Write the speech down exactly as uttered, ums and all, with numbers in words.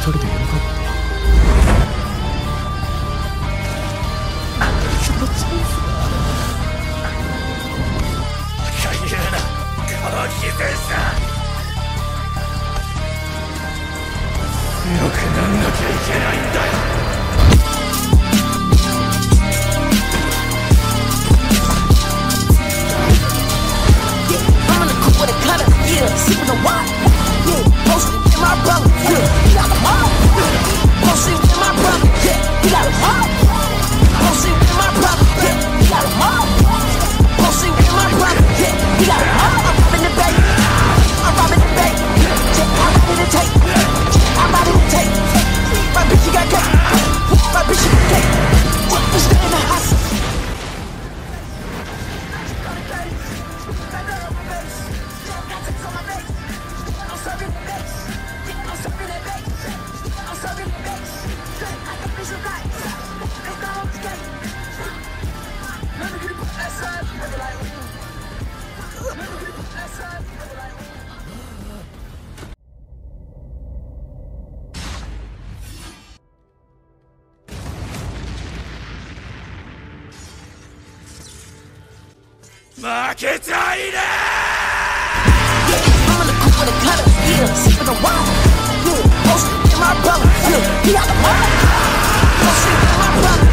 かけてやるか。そのチャンスが。言うな、この犠牲者。よくなんなきゃいけないんだよ。Sipping the wine, yeah, posted with my brother, yeah, he got a mob. Posted with my brother, yeah, he got a mob. Posted with my brother, yeah, he got a mob. Posted with my brother, yeah, he got a mob. I'm robbing the bank, I'm robbing the bank, yeah, I'm riding the tape, yeah, I'm riding the tape. My bitch, she got cake, my bitch, she got cake, yeah, we stay in the house. Market Ida! Yeah, I'm in the coupe with a cutter, yeah, sipping the wine. Yeah, posted with my brother, yeah, he got the mob. Posted with my brother.